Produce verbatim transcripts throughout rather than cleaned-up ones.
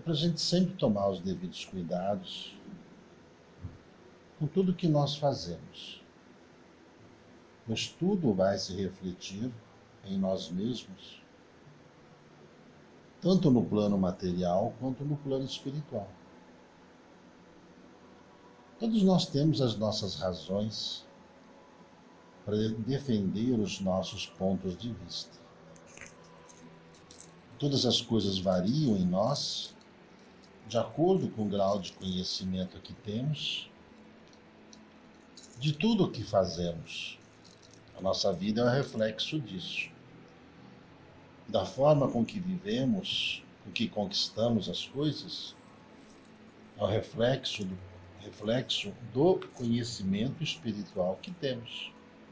para a gente sempre tomar os devidos cuidados com tudo que nós fazemos. Pois tudo vai se refletir em nós mesmos, tanto no plano material quanto no plano espiritual. Todos nós temos as nossas razões para defender os nossos pontos de vista. Todas as coisas variam em nós, de acordo com o grau de conhecimento que temos, de tudo o que fazemos. A nossa vida é um reflexo disso. Da forma com que vivemos, com que conquistamos as coisas, é o reflexo do, reflexo do conhecimento espiritual que temos.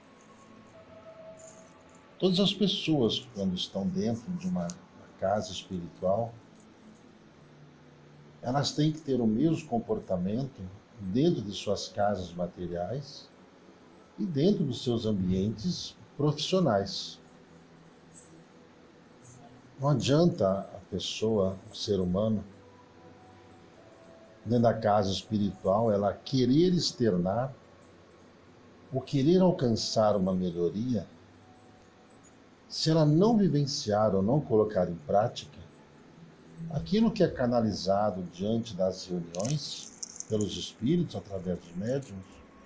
Todas as pessoas, quando estão dentro de uma casa espiritual, elas têm que ter o mesmo comportamento dentro de suas casas materiais e dentro dos seus ambientes profissionais. Não adianta a pessoa, o ser humano, dentro da casa espiritual, ela querer externar ou querer alcançar uma melhoria, se ela não vivenciar ou não colocar em prática aquilo que é canalizado diante das reuniões pelos espíritos, através dos médiuns,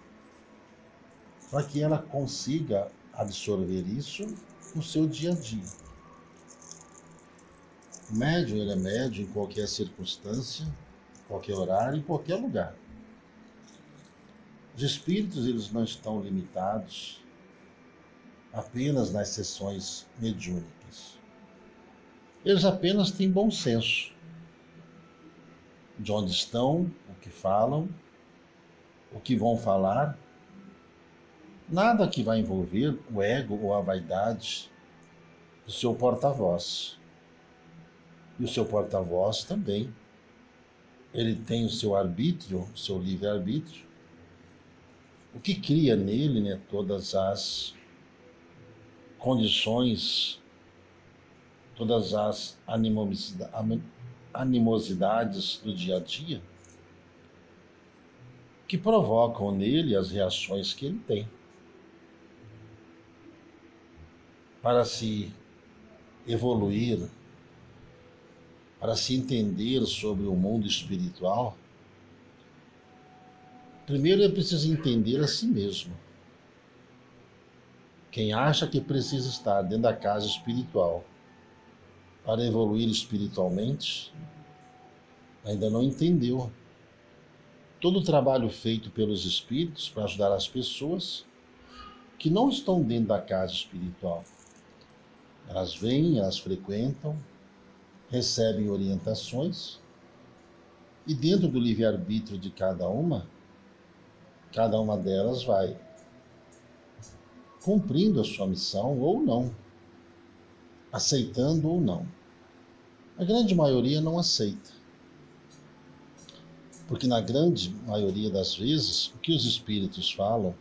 para que ela consiga absorver isso no seu dia a dia. O médium, ele é médium em qualquer circunstância, em qualquer horário, em qualquer lugar. Os espíritos, eles não estão limitados apenas nas sessões mediúnicas. Eles apenas têm bom senso de onde estão, o que falam, o que vão falar. Nada que vai envolver o ego ou a vaidade do seu porta-voz. E o seu porta-voz também, ele tem o seu arbítrio, o seu livre-arbítrio, o que cria nele, né, todas as condições, todas as animosidades do dia a dia, que provocam nele as reações que ele tem. Para se evoluir, para se entender sobre o mundo espiritual, primeiro é preciso entender a si mesmo. Quem acha que precisa estar dentro da casa espiritual para evoluir espiritualmente, ainda não entendeu todo o trabalho feito pelos espíritos para ajudar as pessoas que não estão dentro da casa espiritual. Elas vêm, elas frequentam, recebem orientações e dentro do livre-arbítrio de cada uma, cada uma delas vai cumprindo a sua missão ou não, aceitando ou não. A grande maioria não aceita, porque na grande maioria das vezes o que os espíritos falam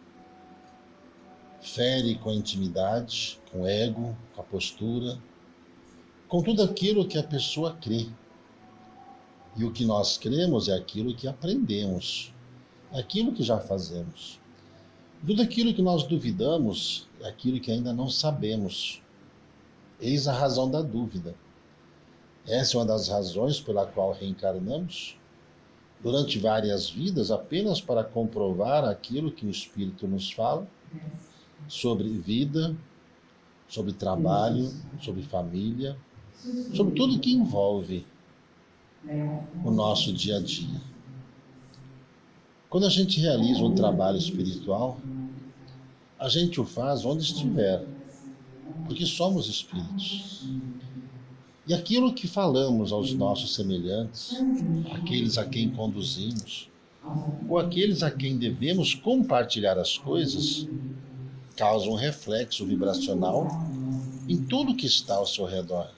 fere com a intimidade, com o ego, com a postura, com tudo aquilo que a pessoa crê. E o que nós cremos é aquilo que aprendemos, aquilo que já fazemos. Tudo aquilo que nós duvidamos é aquilo que ainda não sabemos. Eis a razão da dúvida. Essa é uma das razões pela qual reencarnamos durante várias vidas, apenas para comprovar aquilo que o Espírito nos fala sobre vida, sobre trabalho, sobre família, sobre tudo que envolve o nosso dia a dia. Quando a gente realiza um trabalho espiritual, a gente o faz onde estiver, porque somos espíritos. E aquilo que falamos aos nossos semelhantes, aqueles a quem conduzimos, ou aqueles a quem devemos compartilhar as coisas, causa um reflexo vibracional em tudo que está ao seu redor.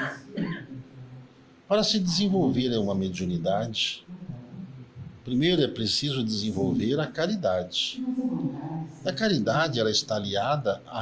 Para se desenvolver uma mediunidade, primeiro é preciso desenvolver a caridade. A caridade, ela está aliada à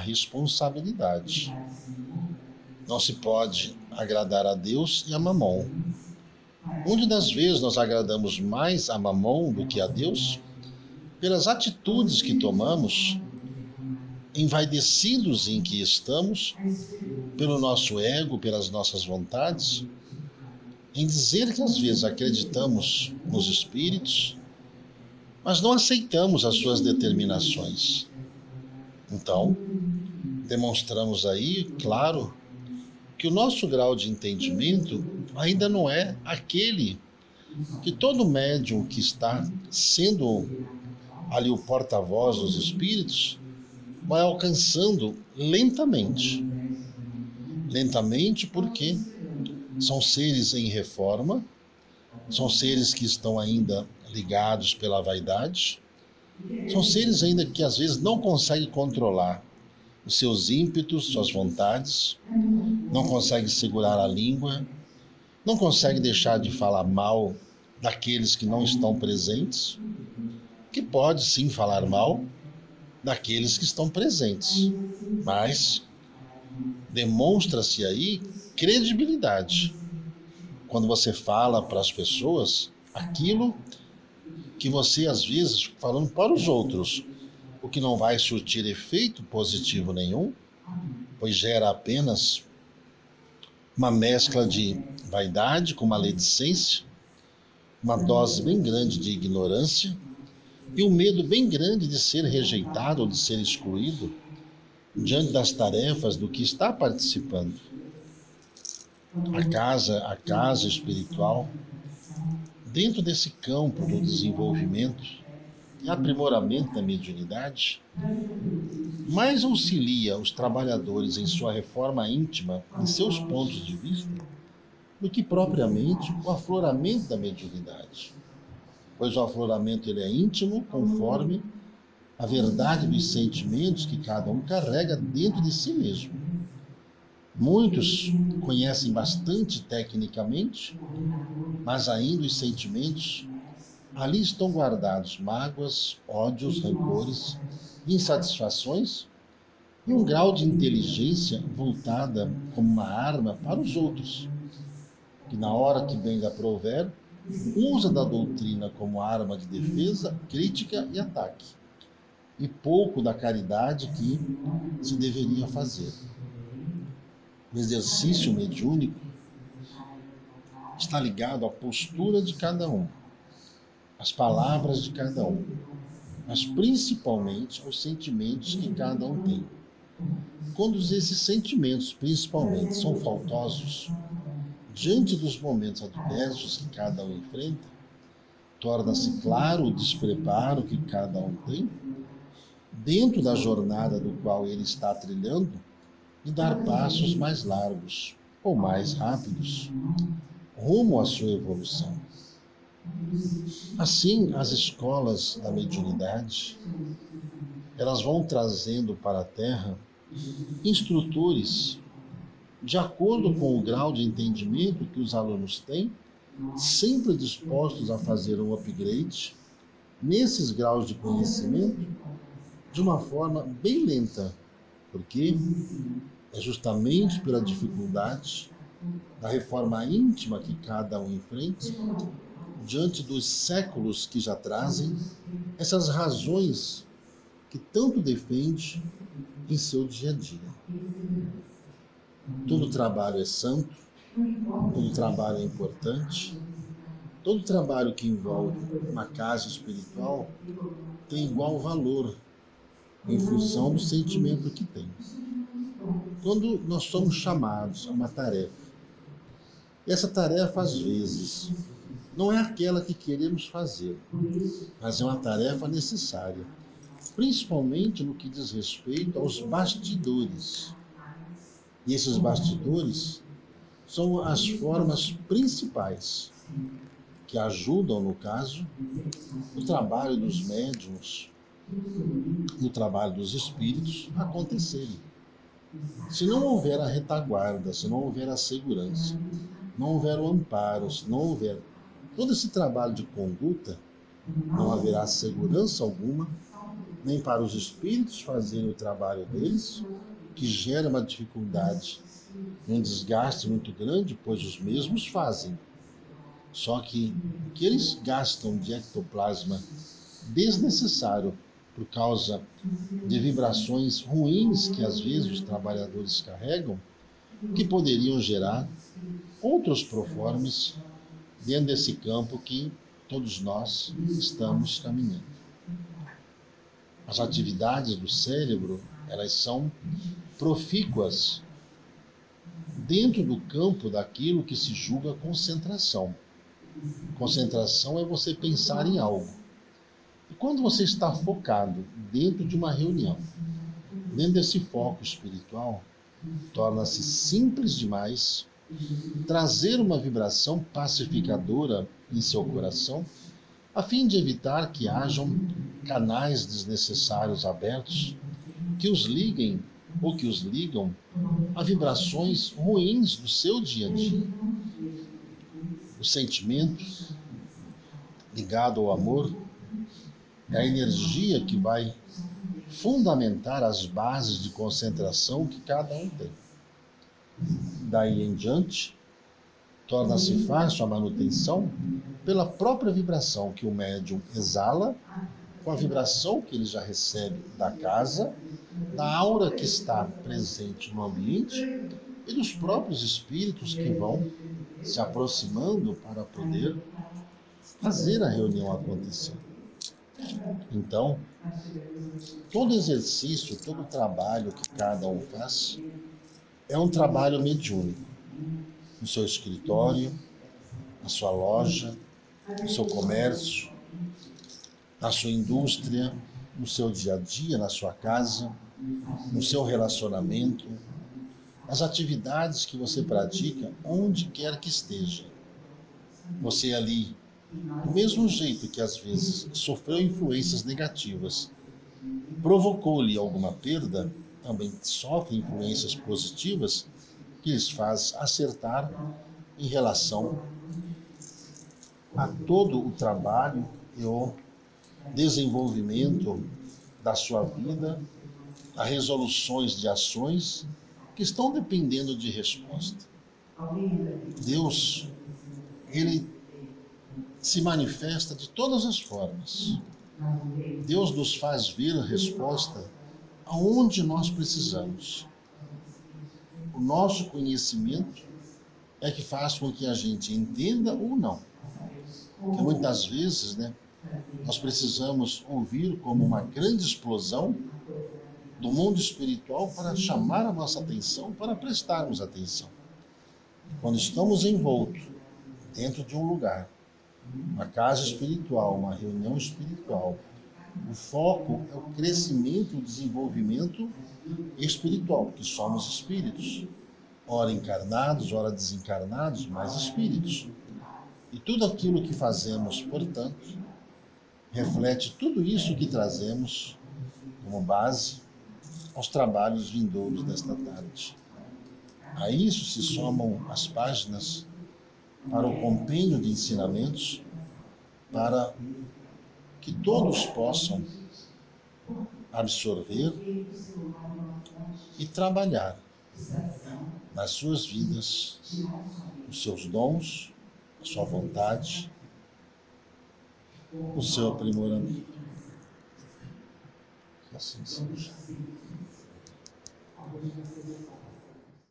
responsabilidade. Não se pode agradar a Deus e a Mamon. Muitas das vezes nós agradamos mais a Mamon do que a Deus pelas atitudes que tomamos, envaidecidos em que estamos, pelo nosso ego, pelas nossas vontades, em dizer que às vezes acreditamos nos espíritos, mas não aceitamos as suas determinações. Então, demonstramos aí, claro, que o nosso grau de entendimento ainda não é aquele que todo médium que está sendo ali o porta-voz dos espíritos vai alcançando lentamente. Lentamente porque são seres em reforma, são seres que estão ainda ligados pela vaidade, são seres ainda que às vezes não conseguem controlar os seus ímpetos, suas vontades, não conseguem segurar a língua, não conseguem deixar de falar mal daqueles que não estão presentes, que pode sim falar mal daqueles que estão presentes, mas demonstra-se aí credibilidade quando você fala para as pessoas aquilo que você, às vezes, falando para os outros, o que não vai surtir efeito positivo nenhum, pois gera apenas uma mescla de vaidade com maledicência, uma dose bem grande de ignorância e um medo bem grande de ser rejeitado ou de ser excluído diante das tarefas do que está participando. A casa, a casa espiritual, dentro desse campo do desenvolvimento e aprimoramento da mediunidade, mais auxilia os trabalhadores em sua reforma íntima, em seus pontos de vista, do que propriamente o afloramento da mediunidade. Pois o afloramento ele é íntimo, conforme a verdade dos sentimentos que cada um carrega dentro de si mesmo. Muitos conhecem bastante tecnicamente, mas ainda os sentimentos ali estão guardados mágoas, ódios, rancores, insatisfações e um grau de inteligência voltada como uma arma para os outros, que na hora que bem lhe aprouver, usa da doutrina como arma de defesa, crítica e ataque, e pouco da caridade que se deveria fazer. O exercício mediúnico está ligado à postura de cada um, às palavras de cada um, mas principalmente aos sentimentos que cada um tem. Quando esses sentimentos, principalmente, são faltosos, diante dos momentos adversos que cada um enfrenta, torna-se claro o despreparo que cada um tem, dentro da jornada do qual ele está trilhando, e dar passos mais largos ou mais rápidos rumo à sua evolução. Assim, as escolas da mediunidade, elas vão trazendo para a Terra instrutores de acordo com o grau de entendimento que os alunos têm, sempre dispostos a fazer um upgrade nesses graus de conhecimento de uma forma bem lenta, porque é justamente pela dificuldade da reforma íntima que cada um enfrenta, diante dos séculos que já trazem essas razões que tanto defende em seu dia a dia. Todo trabalho é santo, todo trabalho é importante, todo trabalho que envolve uma casa espiritual tem igual valor em função do sentimento que tem. Quando nós somos chamados a uma tarefa, essa tarefa às vezes não é aquela que queremos fazer, mas é uma tarefa necessária, principalmente no que diz respeito aos bastidores. E esses bastidores são as formas principais que ajudam, no caso, o trabalho dos médiuns, o trabalho dos espíritos a acontecerem. Se não houver a retaguarda, se não houver a segurança, não houver o amparo, se não houver todo esse trabalho de conduta, não haverá segurança alguma, nem para os espíritos fazerem o trabalho deles, que gera uma dificuldade, um desgaste muito grande, pois os mesmos fazem. Só que o que eles gastam de ectoplasma desnecessário por causa de vibrações ruins que às vezes os trabalhadores carregam, que poderiam gerar outros proformes dentro desse campo que todos nós estamos caminhando. As atividades do cérebro, elas são profícuas dentro do campo daquilo que se julga concentração. Concentração é você pensar em algo. E quando você está focado dentro de uma reunião, dentro desse foco espiritual, torna-se simples demais trazer uma vibração pacificadora em seu coração, a fim de evitar que hajam canais desnecessários abertos que os liguem ou que os ligam a vibrações ruins do seu dia a dia. O sentimento ligado ao amor é a energia que vai fundamentar as bases de concentração que cada um tem. Daí em diante, torna-se fácil a manutenção pela própria vibração que o médium exala, com a vibração que ele já recebe da casa, da aura que está presente no ambiente e dos próprios espíritos que vão se aproximando para poder fazer a reunião acontecer. Então, todo exercício, todo trabalho que cada um faz é um trabalho mediúnico. No seu escritório, na sua loja, no seu comércio, na sua indústria, no seu dia a dia, na sua casa, no seu relacionamento, nas atividades que você pratica, onde quer que esteja. Você ali, do mesmo jeito que às vezes sofreu influências negativas, provocou-lhe alguma perda, também sofre influências positivas que lhes faz acertar em relação a todo o trabalho e o desenvolvimento da sua vida, a resoluções de ações que estão dependendo de resposta. Deus, Ele se manifesta de todas as formas. Deus nos faz ver a resposta aonde nós precisamos. O nosso conhecimento é que faz com que a gente entenda ou não. Porque muitas vezes, né, nós precisamos ouvir como uma grande explosão do mundo espiritual para chamar a nossa atenção, para prestarmos atenção. Quando estamos envoltos dentro de um lugar, uma casa espiritual, uma reunião espiritual, o foco é o crescimento, o desenvolvimento espiritual, porque somos espíritos, ora encarnados, ora desencarnados, mas espíritos. E tudo aquilo que fazemos, portanto, reflete tudo isso que trazemos como base aos trabalhos vindouros desta tarde. A isso se somam as páginas para o compêndio de ensinamentos, para que todos possam absorver e trabalhar nas suas vidas, os seus dons, a sua vontade, o seu aprimoramento. Que assim seja.